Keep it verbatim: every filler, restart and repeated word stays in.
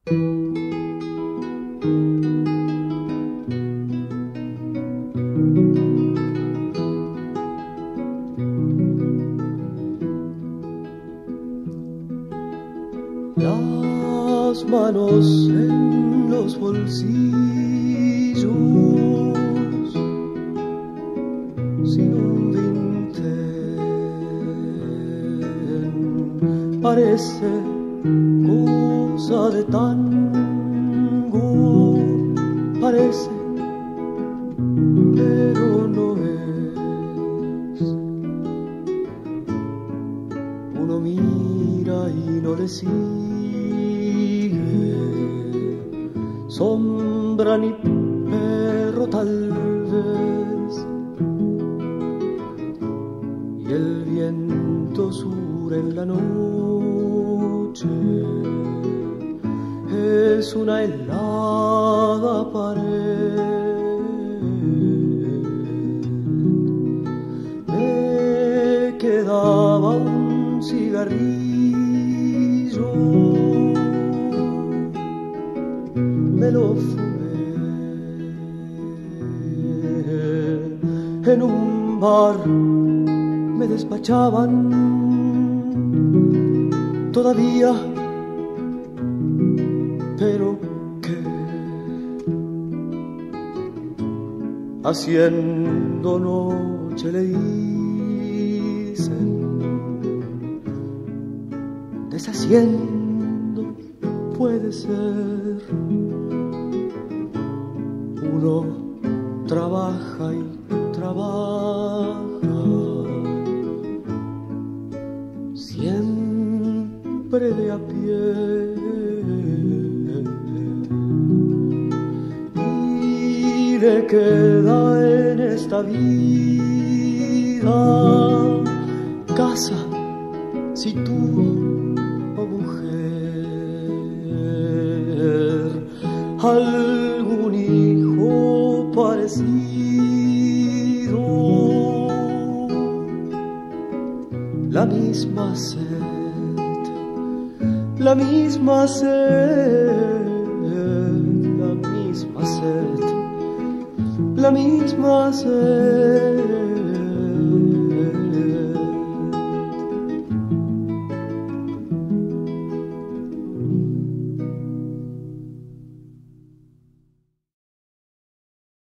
Las manos en los bolsillos, sin un vintén, parece cosa de tango, parece, pero no es. Uno mira y no le sigue sombra ni perro tal vez, y el viento sur en la noche es una helada pared. Me quedaba un cigarrillo, me lo fumé en un bar, me despachaban todavía, pero qué, haciendo noche le dicen, deshaciendo puede ser. Uno trabaja y trabaja, siempre de a pie, y le queda en esta vida casa, si tuvo o mujer, algún hijo parecido, la misma sed, la misma sed, la misma sed, la misma sed.